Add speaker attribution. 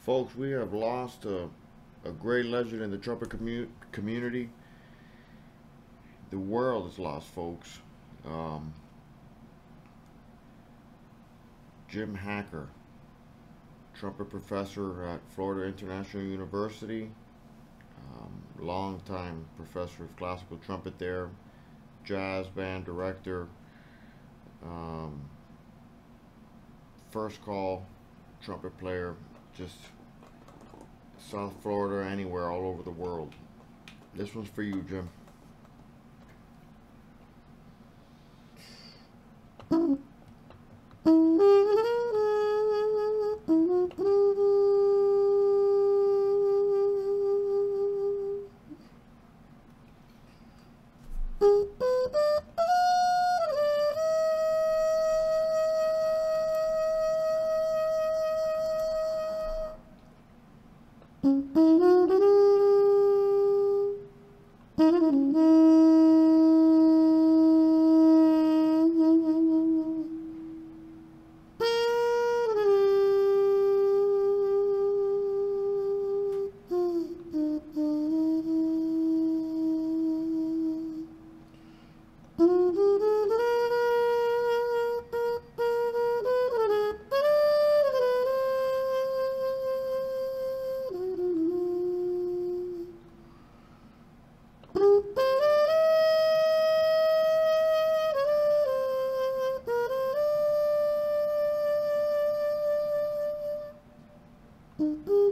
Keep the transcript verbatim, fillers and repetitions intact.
Speaker 1: Folks, we have lost a, a great legend in the trumpet commu- community. The world is lost, folks. Um, Jim Hacker, trumpet professor at Florida International University, um, longtime professor of classical trumpet there, jazz band director, um, first call trumpet player, just South Florida, anywhere, all over the world. This one's for you, Jim.
Speaker 2: Mm-hmm.